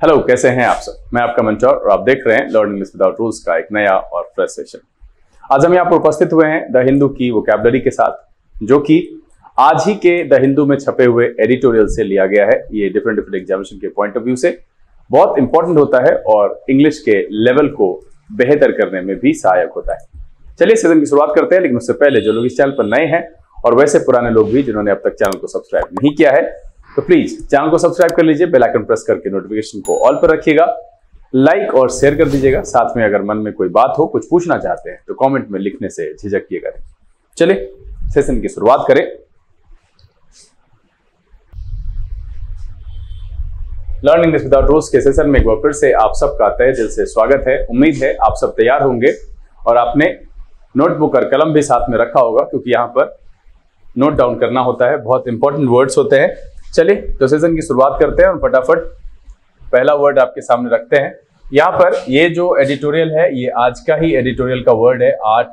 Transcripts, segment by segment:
Hello, कैसे हैं आप सब। मैं आपका मेंटर और आप देख रहे हैं लर्न इंग्लिश विदाउट रूल्स का एक नया और फ्रेश सेशन। आज हम यहाँ पर उपस्थित हुए हैं द हिंदू की वोकैबुलरी के साथ, जो कि आज ही के द हिंदू में छपे हुए एडिटोरियल से लिया गया है। ये डिफरेंट एग्जामिनेशन के पॉइंट ऑफ व्यू से बहुत इंपॉर्टेंट होता है और इंग्लिश के लेवल को बेहतर करने में भी सहायक होता है। चलिए सेशन की शुरुआत करते हैं, लेकिन उससे पहले जो लोग इस चैनल पर नए हैं और वैसे पुराने लोग भी जिन्होंने अब तक चैनल को सब्सक्राइब नहीं किया है, तो प्लीज चैनल को सब्सक्राइब कर लीजिए, बेल आइकन प्रेस करके नोटिफिकेशन को ऑल पर रखिएगा, लाइक और शेयर कर दीजिएगा। साथ में अगर मन में कोई बात हो, कुछ पूछना चाहते हैं तो कमेंट में लिखने से झिझकिएगा नहीं। चलिए सेशन की शुरुआत करें। लर्न इंग्लिश विदाउट रूल्स के सेशन में एक बार फिर से आप सबका तहे दिल से स्वागत है। उम्मीद है आप सब तैयार होंगे और आपने नोटबुक और कलम भी साथ में रखा होगा, क्योंकि यहाँ पर नोट डाउन करना होता है, बहुत इंपॉर्टेंट वर्ड्स होते हैं। चलिए तो सेशन की शुरुआत करते हैं और फटाफट पहला वर्ड आपके सामने रखते हैं। यहाँ पर ये जो एडिटोरियल है, ये आज का ही एडिटोरियल का वर्ड है,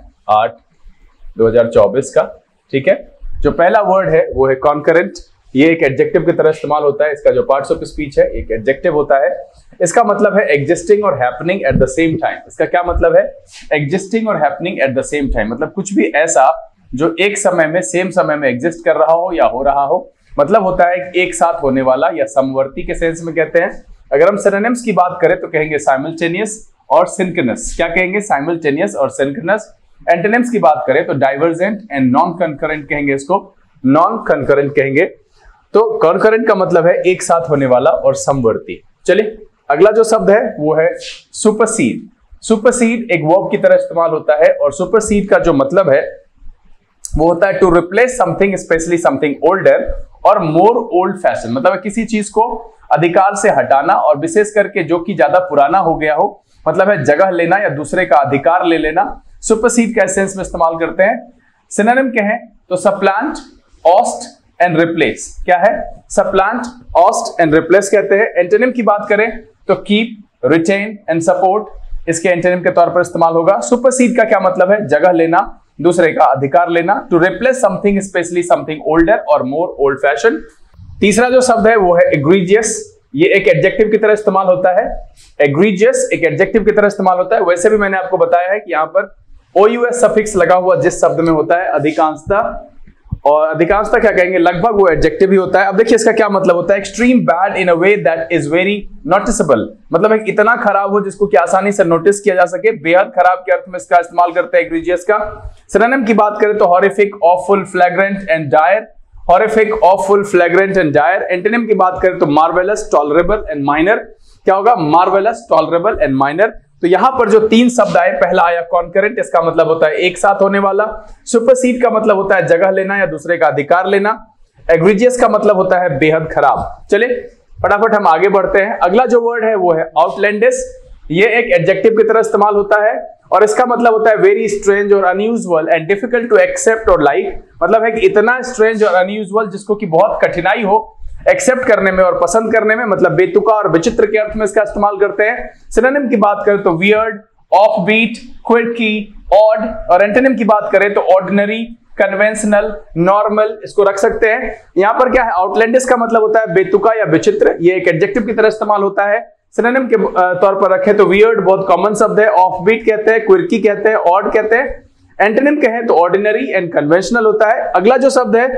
8/8/2024 का। ठीक है, जो पहला वर्ड है वो है कॉन्करेंट। ये एक एडजेक्टिव की तरह इस्तेमाल होता है। इसका जो पार्ट्स ऑफ स्पीच है एक एडजेक्टिव होता है। इसका मतलब है एग्जिस्टिंग और happening at the same time. इसका क्या मतलब है? एग्जिस्टिंग और happening at the same time, मतलब कुछ भी ऐसा जो एक समय में, सेम समय में एग्जिस्ट कर रहा हो या हो रहा हो, मतलब होता है एक साथ होने वाला या समवर्ती के सेंस में कहते हैं। अगर हम सिनोनिम्स की बात करें तो कहेंगे साइमल्टेनियस और सिंक्रोनस। क्या कहेंगे? साइमल्टेनियस और सिंक्रोनस। एंटोनिम्स की बात करें तो डाइवर्जेंट एंड नॉन कंकरेंट कहेंगे, इसको नॉन कंकरेंट कहेंगे। तो कॉन्करेंट का मतलब है एक साथ होने वाला और समवर्ती। चलिए अगला जो शब्द है वो है सुपरसीड। सुपरसीड एक वर्ब की तरह इस्तेमाल होता है और सुपरसीड का जो मतलब है वो होता है to replace something, specially something older और मोर ओल्ड फैशन। मतलब किसी चीज को अधिकार से हटाना और विशेष करके जो कि ज्यादा पुराना हो गया हो, मतलब है जगह लेना या दूसरे का अधिकार ले लेना। सुपरसीड का सेंस में इस्तेमाल करते हैं। सिनोनिम कहें तो सप्लांट, ऑस्ट एंड रिप्लेस। क्या है? सप्लांट, ऑस्ट एंड रिप्लेस कहते हैं। एंटोनिम की बात करें तो कीप, रिटेन एंड सपोर्ट इसके एंटोनिम के तौर पर इस्तेमाल होगा। सुपरसीड का क्या मतलब है? जगह लेना, दूसरे का अधिकार लेना। To replace something, specially something older और मोर ओल्ड फैशन। तीसरा जो शब्द है वो है एग्रीजियस। ये एक एडजेक्टिव की तरह इस्तेमाल होता है। एग्रीजियस एक एडजेक्टिव की तरह इस्तेमाल होता है। वैसे भी मैंने आपको बताया है कि यहाँ पर OUS सफिक्स लगा हुआ जिस शब्द में होता है अधिकांशतः, और अधिकांशतः क्या कहेंगे? लगभग वो एडजेक्टिव ही होता है। अब देखिए इसका क्या मतलब होता है? Extreme bad in a way that is very noticeable, मतलब है इतना खराब हो जिसको कि आसानी से नोटिस किया जा सके। बेहद खराब के अर्थ में इसका इस्तेमाल करते हैं एग्रीजियस का। सिनोनिम की बात करें तो horrific, awful, flagrant and dire. Horrific, awful, flagrant and dire. Antonym की बात करें तो मार्वेलस, टॉलरेबल एंड माइनर। क्या होगा? Marvellous, tolerable and minor. तो यहां पर जो तीन शब्द आए, पहला आया कॉन्करेंट, इसका मतलब होता है एक साथ होने वाला। सुपरसीड का मतलब होता है जगह लेना या दूसरे का अधिकार लेना। एग्रीजियस का मतलब होता है बेहद खराब। चलिए फटाफट हम आगे बढ़ते हैं। अगला जो वर्ड है वो है आउटलैंडिश। ये एक एडजेक्टिव की तरह इस्तेमाल होता है और इसका मतलब होता है वेरी स्ट्रेंज और unusual and difficult to accept और लाइक। मतलब है कि इतना स्ट्रेंज और अनयूजुअल जिसको कि बहुत कठिनाई हो एक्सेप्ट करने में और पसंद करने में, मतलब बेतुका और विचित्र के अर्थ में इसका इस्तेमाल करते हैं। सिनोनिम की बात करें तो weird, off beat, quirky, odd. और एंटोनिम की बात करें तो ऑर्डिनरी, कन्वेंशनल, नॉर्मल इसको रख सकते हैं। यहां पर क्या है? आउटलैंडिश का मतलब होता है बेतुका या विचित्र। ये एक एडजेक्टिव की तरह इस्तेमाल होता है। सिनोनिम के तौर पर रखें तो वियर्ड बहुत कॉमन शब्द है, ऑफ बीट कहते हैं, क्विर्की कहते हैं, ऑड कहते हैं। एंटोनिम कहें तो ऑर्डिनरी एंड कन्वेंशनल होता है। अगला जो शब्द है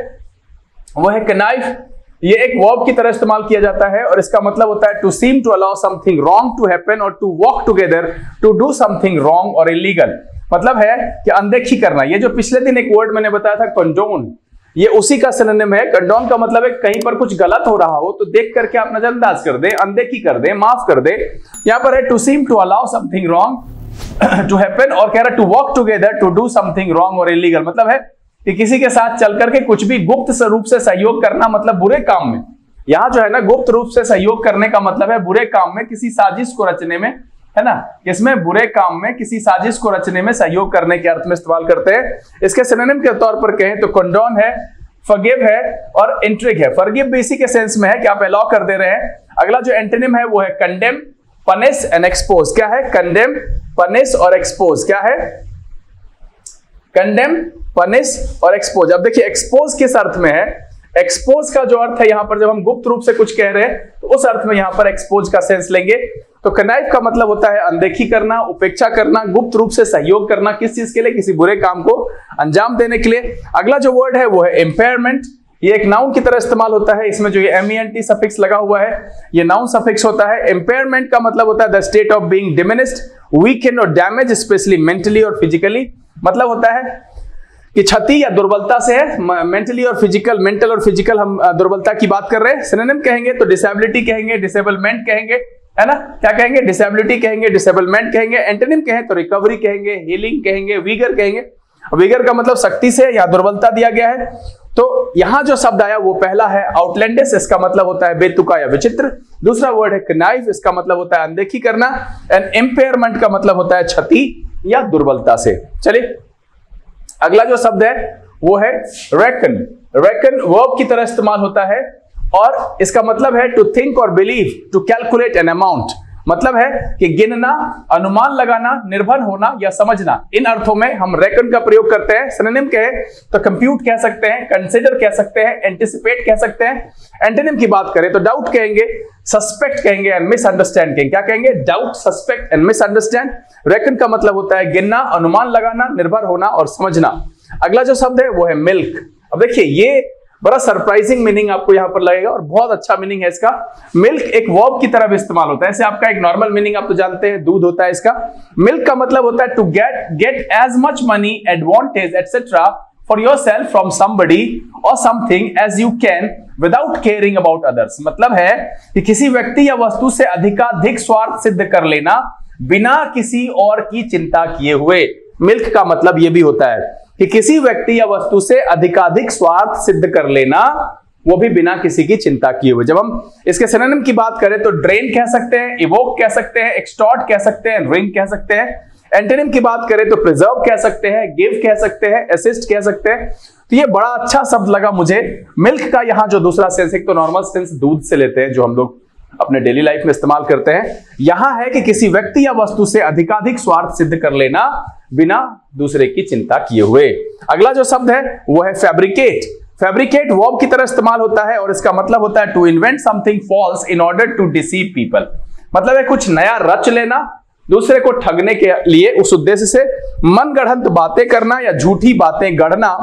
वो है कनाइफ। ये एक वर्ब की तरह इस्तेमाल किया जाता है और इसका मतलब होता है to seem to allow something wrong to happen और to work together to do something wrong और इलीगल। मतलब है कि अनदेखी करना। ये जो पिछले दिन एक वर्ड मैंने बताया था कंडोन, ये उसी का सिनोनिम है। कंडोन का मतलब है कहीं पर कुछ गलत हो रहा हो तो देख करके आप नजरअंदाज कर दें, अनदेखी कर दें, माफ कर दें। यहां पर है to seem to allow something wrong to happen और कह रहा to work together to do something wrong और इलीगल। मतलब है कि किसी के साथ चल करके कुछ भी गुप्त रूप से सहयोग करना, मतलब बुरे काम में। यहां जो है ना, गुप्त रूप से सहयोग करने का मतलब है बुरे काम में, किसी साजिश को रचने में, है ना। इसमें बुरे काम में किसी साजिश को रचने में सहयोग करने के अर्थ में इस्तेमाल करते हैं। इसके सिनोनिम के तौर पर कहें तो कंडोन है, फॉरगिव है और इंट्रिग है। फॉरगिव भी इसी के सेंस में है कि आप अलाउ कर दे रहे हैं। अगला जो एंटोनिम है वो है कंडेम, पनिश एंड एक्सपोज। क्या है? कंडेम, पनिश और एक्सपोज। क्या है? कंडेम, पनिश और एक्सपोज। अब देखिए एक्सपोज किस अर्थ में है? एक्सपोज का जो अर्थ है यहां पर, जब हम गुप्त रूप से कुछ कह रहे हैं तो उस अर्थ में यहां पर एक्सपोज का सेंस लेंगे। तो कनाइव का मतलब होता है अनदेखी करना, उपेक्षा करना, गुप्त रूप से सहयोग करना, किस चीज के लिए, किसी बुरे काम को अंजाम देने के लिए। अगला जो वर्ड है वो है एम्पेयरमेंट। ये एक नाउन की तरह इस्तेमाल होता है, इसमें जो ये MENT सफिक्स लगा हुआ है ये नाउन सफिक्स होता है। एम्पेयरमेंट का मतलब होता है the state of being diminished, weakened और डैमेज, स्पेशली मेंटली और फिजिकली। मतलब होता है कि क्षति या दुर्बलता से है, मेंटली और फिजिकल, मेंटल और फिजिकल हम दुर्बलता की बात कर रहे हैं। सिनोनिम कहेंगे तो डिसेबिलिटी कहेंगे, डिसेबलमेंट कहेंगे, है ना, क्या कहेंगे, डिसेबिलिटी कहेंगे, डिसेबलमेंट कहेंगे। एंटोनिम कहें तो रिकवरी कहेंगे, हीलिंग कहेंगे, वीगर कहेंगे। वीगर का मतलब शक्ति से या दुर्बलता दिया गया है। तो यहां जो शब्द आया वो पहला है आउटलैंडिश, इसका मतलब होता है बेतुका या विचित्र। दूसरा वर्ड है कनाइव, इसका मतलब होता है अनदेखी करना। एंड एम्पेयरमेंट का मतलब होता है क्षति या दुर्बलता से। चलिए अगला जो शब्द है वो है रेकन। रेकन वर्ब की तरह इस्तेमाल होता है और इसका मतलब है टू थिंक और believe, to calculate an amount. मतलब है कि गिनना, अनुमान लगाना, निर्भर होना या समझना। इन अर्थों में हम रेकन का प्रयोग करते हैं। सिनोनिम कहे तो कंप्यूट कह सकते हैं, कंसिडर कह सकते हैं, एंटिसिपेट कह सकते हैं। एंटोनिम की बात करें तो डाउट कहेंगे, सस्पेक्ट कहेंगे एंड मिसअंडरस्टैंड कहेंगे। क्या कहेंगे, doubt, suspect and misunderstand. Reckon का मतलब होता है गिनना, अनुमान लगाना, निर्भर होना और समझना। अगला जो शब्द है वो है मिल्क। अब देखिए ये बड़ा सरप्राइजिंग मीनिंग आपको यहां पर लगेगा और बहुत अच्छा मीनिंग है इसका। मिल्क एक वर्ब की तरह भी इस्तेमाल होता है। ऐसे आपका एक नॉर्मल मीनिंग आप तो जानते हैं, दूध होता है इसका। मिल्क का मतलब होता है to get as much money, advantage etcetera for yourself from somebody और something as you can without caring about others. मतलब है कि किसी व्यक्ति या वस्तु से अधिकाधिक स्वार्थ सिद्ध कर लेना बिना किसी और की चिंता किए हुए। मिल्क का मतलब यह भी होता है कि किसी व्यक्ति या वस्तु से अधिकाधिक स्वार्थ सिद्ध कर लेना, वो भी बिना किसी की चिंता किए हुए। जब हम इसके सिनोनिम की बात करें तो ड्रेन कह सकते हैं, इवोक कह सकते हैं, एक्सटॉर्ट कह सकते हैं, रिंग कह सकते हैं। एंटोनिम की बात करें तो प्रिजर्व कह सकते हैं, गिव कह सकते हैं, असिस्ट कह सकते हैं। तो ये बड़ा अच्छा शब्द लगा मुझे। मिल्क का यहां जो दूसरा सेंस, एक तो नॉर्मल सेंस दूध से लेते हैं जो हम लोग अपने डेली लाइफ में इस्तेमाल करते हैं, यहां है कि किसी व्यक्ति या वस्तु से अधिकाधिक स्वार्थ सिद्ध कर लेना बिना दूसरे की चिंता किए हुए। अगला जो शब्द है वो है फैब्रिकेट। फैब्रिकेट वर्ब की तरह इस्तेमाल होता है और इसका मतलब होता है to invent something false in order to deceive people. मतलब है कुछ नया रच लेना, दूसरे को ठगने के लिए, उस उद्देश्य से मनगढ़ंत बातें करना या झूठी बातें गढ़ना।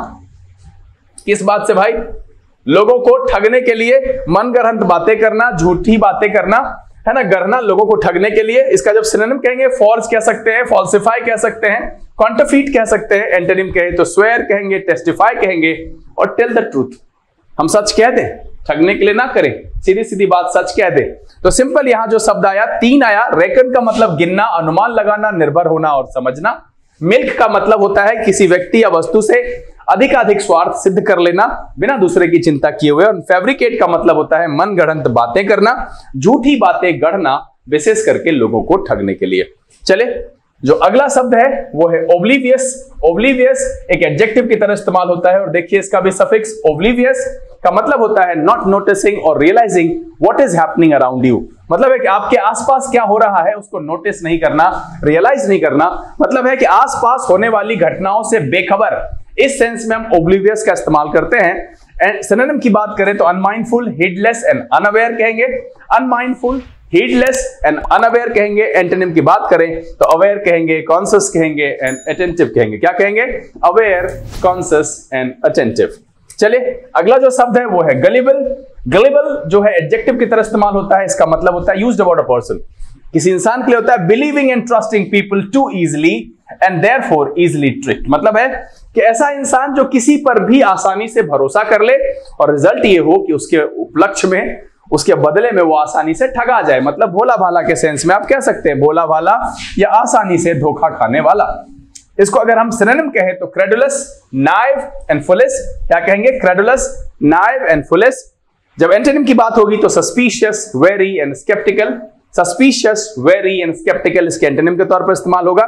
किस बात से भाई, लोगों को ठगने के लिए मनगढ़ंत बातें करना, झूठी बातें करना, है ना, गढ़ना लोगों को ठगने के लिए। इसका जब सिनोनिम कहेंगे फॉल्स कह सकते हैं, फॉल्सिफाई कह सकते हैं, कॉन्टरफीट कह सकते हैं। एंटोनिम कहे तो स्वेयर कहेंगे, टेस्टिफाई कहेंगे और टेल द ट्रूथ। हम सच कह दें, ठगने के लिए ना करें, सीधी सीधी बात सच कह दे। तो सिंपल यहां जो शब्द आया, तीन आया। रेकन का मतलब गिनना, अनुमान लगाना, निर्भर होना और समझना। मिल्क का मतलब होता है किसी व्यक्ति या वस्तु से अधिकाधिक स्वार्थ सिद्ध कर लेना बिना दूसरे की चिंता किए हुए। और फैब्रिकेट का मतलब होता है मनगढ़ंत बातें करना, झूठी बातें गढ़ना, विशेष करके लोगों को ठगने के लिए। चले जो अगला शब्द है वो है ओब्लिवियस। ओब्लिवियस एक एडजेक्टिव की तरह इस्तेमाल होता है और देखिए इसका भी सफिक्स ओब्लिवियस का मतलब होता है नॉट नोटिसिंग और realising what is happening around you. मतलब है कि आपके आसपास क्या हो रहा है उसको नोटिस नहीं करना, रियलाइज नहीं करना। मतलब है कि आसपास होने वाली घटनाओं से बेखबर। इस सेंस में हम ओब्लिवियस का इस्तेमाल करते हैं। एंड सिनोनिम की बात करें तो अनमाइंडफुल, हीडलेस एंड अनअवेयर कहेंगे। अनमाइंडफुल, हीडलेस एंड अनअवेयर कहेंगे। एंटोनिम की बात करें तो अवेयर कहेंगे, कॉन्शियस कहेंगे एंड अटेंटिव कहेंगे। क्या कहेंगे, अवेयर, कॉन्शियस एंड अटेंटिव। चलिए अगला जो शब्द है वो है गलिबल। गलिबल जो है एडजेक्टिव की तरह इस्तेमाल होता है। इसका मतलब होता है यूज्ड अबाउट अ पर्सन, किसी इंसान के लिए होता है believing and trusting people too easily and therefore easily tricked. मतलब है कि ऐसा इंसान जो किसी पर भी आसानी से भरोसा कर ले और रिजल्ट ये हो कि उसके उपलक्ष्य में, उसके बदले में वो आसानी से ठगा जाए। मतलब भोला भाला के सेंस में आप कह सकते हैं, भोला भाला या आसानी से धोखा खाने वाला। इसको अगर हम सिनोनिम कहें तो क्रेडुलस, नाइव एंड फुलिस। क्या कहेंगे, क्रेडुलस, नाइव एंड फुलिस। जब एंटोनिम की बात होगी तो suspicious, wary and sceptical. Suspicious, wary and sceptical इसके एंटोनिम के तौर पर इस्तेमाल होगा।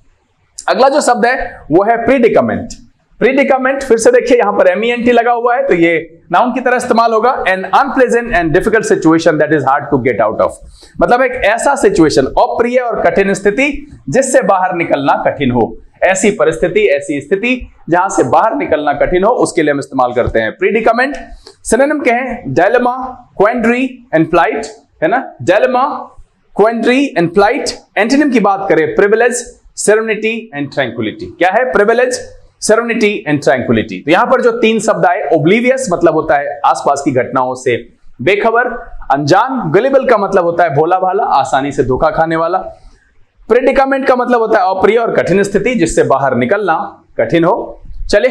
अगला जो शब्द है वो है प्रीडिकामेंट। प्रीडिकामेंट फिर से देखिए यहां पर MENT लगा हुआ है तो ये नाउन की तरह इस्तेमाल होगा। An unpleasant and difficult situation that is hard to get out of. मतलब एक ऐसा सिचुएशन, अप्रिय और कठिन स्थिति जिससे बाहर निकलना कठिन हो। ऐसी परिस्थिति, ऐसी स्थिति जहां से बाहर निकलना कठिन हो, उसके लिए हम इस्तेमाल करते हैं प्रीडिकामेंट। सिनोनिम कहें डायलेमा, क्वेंड्री एंड फ्लाइट, है ना, dilemma, quandary and plight. Antonym की बात करें प्रिविलेज, सेरेनिटी एंड ट्रैंक्विलिटी। क्या है? Privilege, serenity and tranquillity. तो यहां पर जो तीन शब्द आए, ओब्लिवियस मतलब होता है आसपास की घटनाओं से बेखबर, अनजान, गलिबल का मतलब होता है भोला भाला, आसानी से धोखा खाने वाला, प्रेडिकामेंट का मतलब होता है अप्रिय और कठिन स्थिति जिससे बाहर निकलना कठिन हो। चले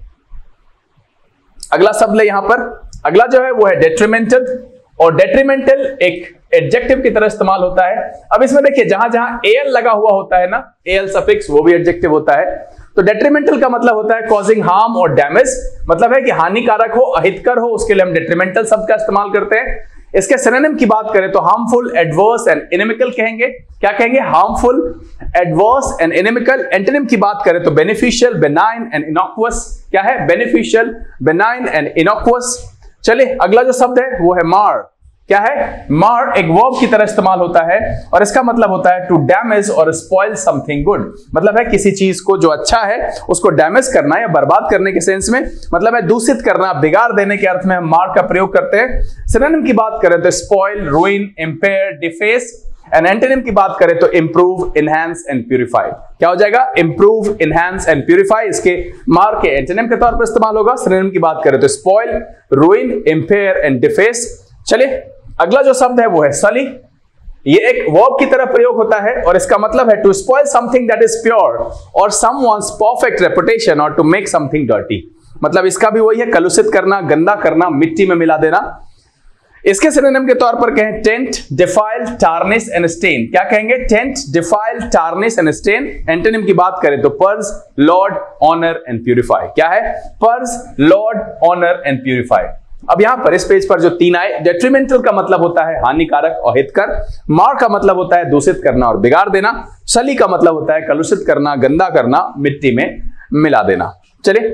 अगला शब्द ले यहां पर। अगला जो है वो है डेट्रीमेंटल, और डेट्रीमेंटल एक एडजेक्टिव की तरह इस्तेमाल होता है। अब इसमें देखिए जहां जहां एल लगा हुआ होता है ना, एल सफिक्स, वो भी एडजेक्टिव होता है। तो डेट्रीमेंटल का मतलब होता है कॉजिंग हार्म और डैमेज, मतलब है कि हानिकारक हो, अहितकर हो, उसके लिए हम डेट्रीमेंटल शब्द का इस्तेमाल करते हैं। इसके सिनोनिम की बात करें तो हार्मफुल, एडवर्स एंड इनेमिकल कहेंगे। क्या कहेंगे? Harmful, adverse and inimical. Antonym की बात करें तो बेनिफिशियल, बेनाइन एंड इनॉक्वस। क्या है? Beneficial, benign and innocuous. चलिए अगला जो शब्द है वो है मार। क्या है? मार एक वर्ब की तरह इस्तेमाल होता है और इसका मतलब होता है टू डैमेज और स्पॉइल समथिंग गुड, मतलब है किसी चीज को जो अच्छा है उसको डैमेज करना या बर्बाद करने के सेंस में, मतलब है दूषित करना, बिगाड़ देने के अर्थ में हम मार का प्रयोग करते हैं। सिनोनिम की बात करें तो spoil, ruin, impair, deface. And antonym की बात करें तो इंप्रूव, इनहैंस एंड प्यूरिफाई। क्या हो जाएगा? इंप्रूव, इनहैंस एंड प्यूरिफाई इसके मार के एंटोनिम के तौर पर इस्तेमाल होगा। सिनोनिम की बात करें तो spoil, ruin, impair and deface. चलिए अगला जो शब्द है वो है सली। ये एक वर्ब की तरह प्रयोग होता है और इसका मतलब है to spoil something that is pure और समवन्स परफेक्ट रेपुटेशन और टू मेक समथिंग डर्टी, मतलब इसका भी वही है, कलुषित करना, गंदा करना, मिट्टी में मिला देना। इसके सिनोनिम के तौर पर कहें taint, defile, tarnish and stain. क्या कहेंगे? Taint, defile, tarnish and stain. Antonym की बात करें तो purge, laud, honour and purify. क्या है? Purge, laud, honour and purify. अब यहां पर इस पेज पर जो तीन आए, डेट्रीमेंटल का मतलब होता है हानिकारक, अहितकर। मार का मतलब होता है दूषित करना और बिगाड़ देना। सली का मतलब होता है कलुषित करना, गंदा करना, मिट्टी में मिला देना। चलिए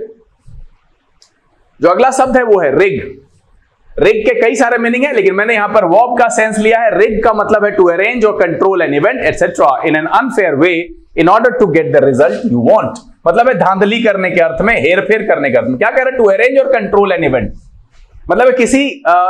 जो अगला शब्द है वो है रिग। रिग के कई सारे मीनिंग है लेकिन मैंने यहां पर वर्ब का सेंस लिया है। रिग का मतलब है टू अरेंज और control an event etcetera in an unfair way in order to get the result you want, मतलब है धांधली करने के अर्थ में, हेरफेर करने के अर्थ में। क्या कह रहे हैं? टू अरेंज और कंट्रोल एन इवेंट, मतलब किसी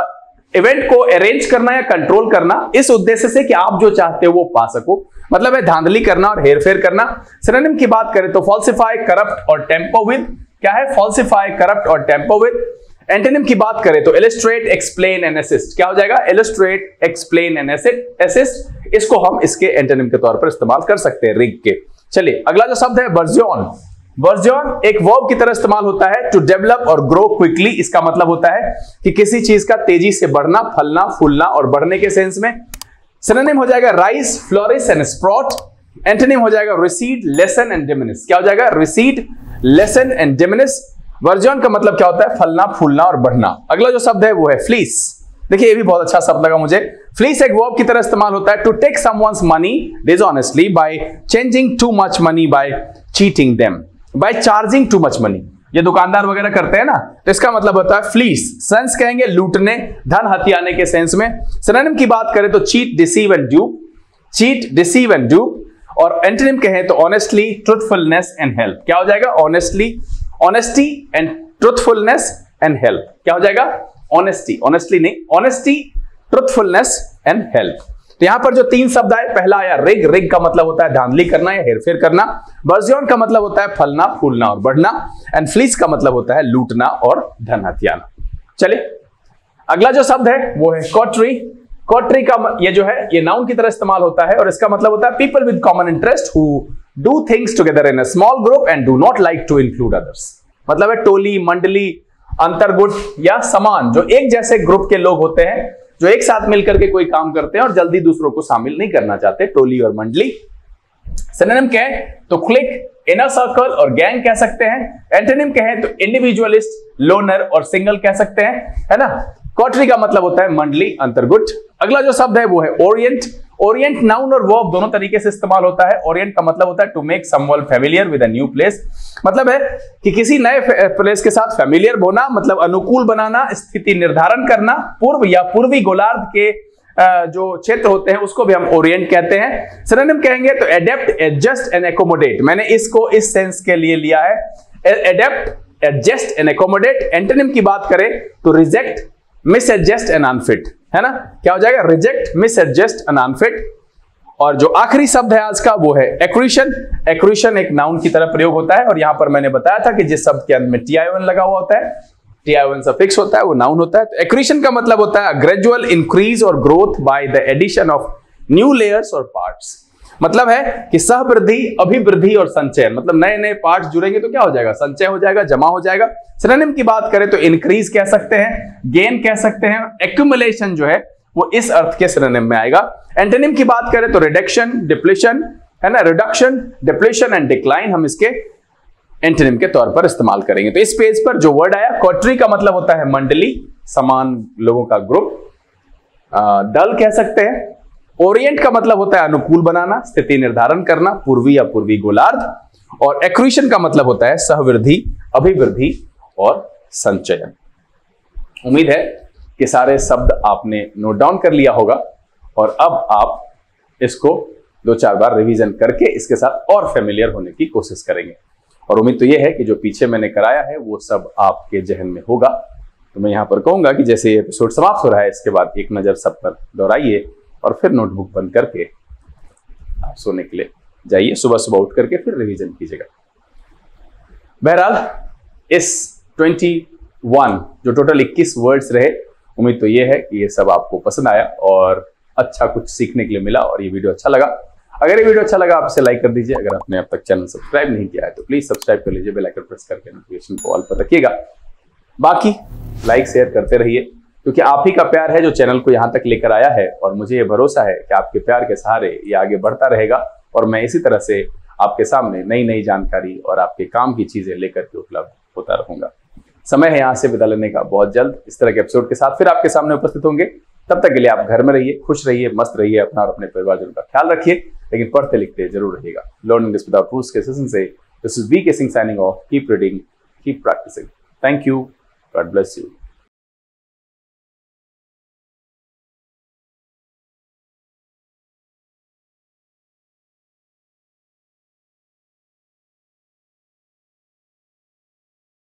इवेंट को अरेंज करना या कंट्रोल करना इस उद्देश्य से कि आप जो चाहते हो वो पा सको, मतलब है धांधली करना और हेरफेर करना। सिनोनिम की बात करें तो फॉल्सिफाई, करप्ट और टेम्पर विद। क्या है? फॉल्सिफाई, करप्ट और टेम्पर विद। एंटोनिम की बात करें तो इलस्ट्रेट, एक्सप्लेन एंड असिस्ट। क्या हो जाएगा? Illustrate, explain and assist. इसको हम इसके एंटोनिम के तौर पर इस्तेमाल कर सकते हैं रिग के। चलिए अगला जो शब्द है बर्जियन। बर्जियन एक वर्ब की तरह इस्तेमाल होता है टू डेवलप और ग्रो क्विकली। इसका मतलब होता है कि किसी चीज का तेजी से बढ़ना, फलना, फूलना और बढ़ने के सेंस में। सिनोनिम हो जाएगा rise, flourish and sprout. Antonym हो जाएगा रिसीड, लेसन एंड डिमिनिश। क्या हो जाएगा? Recede, lessen and diminish. Burgeon का मतलब क्या होता है? फलना, फूलना और बढ़ना। अगला जो शब्द है वो है फ्लीस। देखिए ये भी बहुत अच्छा शब्द लगा मुझे। फ्लीस एक वर्ब की तरह इस्तेमाल होता है to take someone's money dishonestly by changing too much money by cheating them by charging too much money. ये दुकानदार वगैरह करते हैं ना, तो इसका मतलब होता है फ्लीस। सेंस कहेंगे लूटने, धन हथियाने के सेंस में। सिनोनिम की बात करें तो cheat, deceive and dupe. Cheat, deceive and dupe. और एंटोनिम कहें तो ऑनेस्टली, ट्रुथफुलनेस एंड हेल्प। क्या हो जाएगा? Honestly, honesty and truthfulness and help. क्या हो जाएगा? ऑनेस्टी, ऑनेस्टली नहीं, ऑनेस्टी, ट्रुथफुलनेस एंड हेल्प। तो यहां पर जो तीन शब्द आए, पहला आया रिग। रिग का मतलब होता है धांधली करना या हेरफेर करना। बर्जियन का मतलब होता है फलना, फूलना और बढ़ना। एंड फ्लीस का मतलब होता है लूटना और धन हथियाना। चलिए अगला जो शब्द है वो है कॉटरी। कॉटरी का ये जो है ये नाउन की तरह इस्तेमाल होता है और इसका मतलब होता है people with common interest who do things together in a small group and do not like to include others, मतलब है टोली, मंडली, अंतर्गुट या समान, जो एक जैसे ग्रुप के लोग होते हैं जो एक साथ मिलकर के कोई काम करते हैं और जल्दी दूसरों को शामिल नहीं करना चाहते, टोली और मंडली। सिनोनिम कहें तो क्लिक, इनर सर्कल और गैंग कह सकते हैं। एंटोनिम कहें तो इंडिविजुअलिस्ट, लोनर और सिंगल कह सकते हैं, है ना। कॉटरी का मतलब होता है मंडली, अंतर्गुट। अगला जो शब्द है वो है ओरिएंट। ओरिएंट नाउन और वर्ब दोनों तरीके से इस्तेमाल होता है। ओरिएंट का मतलब होता है to make someone familiar with a new place, मतलब है कि किसी नए प्लेस के साथ फेमिलियर होना, मतलब अनुकूल बनाना, स्थिति निर्धारण करना। पूर्व या पूर्वी गोलार्ध के जो क्षेत्र होते हैं उसको भी हम ओरिएंट कहते हैं। सिनोनिम कहेंगे तो एडेप्ट, एडजस्ट एंड एकोमोडेट। मैंने इसको इस सेंस के लिए लिया है। Adapt adjust and accommodate. Antonym की बात करें तो reject, mis adjust and unfit, है ना। क्या हो जाएगा? Reject, mis adjust and unfit. और जो आखिरी शब्द है आज का वो है एक्वेशन। एक्वेशन एक नाउन की तरह प्रयोग होता है और यहां पर मैंने बताया था कि जिस शब्द के अंत में टी-आई-ओ-एन लगा हुआ होता है, टी-आई-ओ-एन सफिक्स होता है, वो नाउन होता है। तो एक्वेशन का मतलब होता है ग्रेजुअल इंक्रीज और growth by the addition of new layers और पार्ट्स। मतलब है कि सहवृद्धि, अभिवृद्धि और संचयन, मतलब नए नए पार्ट्स जुड़ेंगे तो क्या हो जाएगा? संचय हो जाएगा, जमा हो जाएगा। सिनोनिम की बात करें तो इंक्रीज कह सकते हैं, गेन कह सकते हैं, एक्यूमुलेशन जो है वो इस अर्थ के सिनोनिम में आएगा। एंटोनिम की बात करें तो रिडक्शन, डिप्लीशन, है ना, रिडक्शन, डिप्लीशन एंड डिक्लाइन हम इसके एंटोनिम के तौर पर इस्तेमाल करेंगे। तो इस पेज पर जो वर्ड आया, कोटरी का मतलब होता है मंडली, समान लोगों का ग्रुप। दल कह सकते हैं। ओरिएंट का मतलब होता है अनुकूल बनाना, स्थिति निर्धारण करना, पूर्वी या पूर्वी गोलार्ध। और एक्वेशन का मतलब होता है सहवृद्धि, अभिवृद्धि और संचयन। उम्मीद है कि सारे शब्द आपने नोट डाउन कर लिया होगा और अब आप इसको 2-4 बार रिवीजन करके इसके साथ और फेमिलियर होने की कोशिश करेंगे। और उम्मीद तो यह है कि जो पीछे मैंने कराया है वो सब आपके जहन में होगा। तो मैं यहां पर कहूंगा कि जैसे ये एपिसोड समाप्त हो रहा है, इसके बाद एक नजर सब पर दोहराइए और फिर नोटबुक बंद करके आप सोने के लिए जाइए। सुबह सुबह उठ करके फिर रिवीजन कीजिएगा। बहरहाल इस 21 जो टोटल 21 वर्ड्स रहे, उम्मीद तो ये है कि ये सब आपको पसंद आया और अच्छा कुछ सीखने के लिए मिला और ये वीडियो अच्छा लगा। अगर ये वीडियो अच्छा लगा आप इसे लाइक कर दीजिए। अगर आपने अब तक चैनल सब्सक्राइब नहीं किया है तो प्लीज सब्सक्राइब कर लीजिए, बेल आइकन प्रेस करके नोटिफिकेशन को ऑल पर रखिएगा। बाकी लाइक शेयर करते रहिए क्योंकि आप ही का प्यार है जो चैनल को यहाँ तक लेकर आया है और मुझे ये भरोसा है कि आपके प्यार के सहारे ये आगे बढ़ता रहेगा और मैं इसी तरह से आपके सामने नई नई जानकारी और आपके काम की चीजें लेकर के उपलब्ध होता रहूंगा। समय है यहाँ से विदा लेने का। बहुत जल्द इस तरह के एपिसोड के साथ फिर आपके सामने उपस्थित होंगे। तब तक के लिए आप घर में रहिए, खुश रहिए, मस्त रहिए, अपना और अपने परिवारजनों का ख्याल रखिए, लेकिन पढ़ते लिखते जरूर रहिएगा। लर्निंग दिस विदाउट रूल्स के सेशन से this is V K Singh signing off. Keep reading, keep practising. Thank you, God bless you.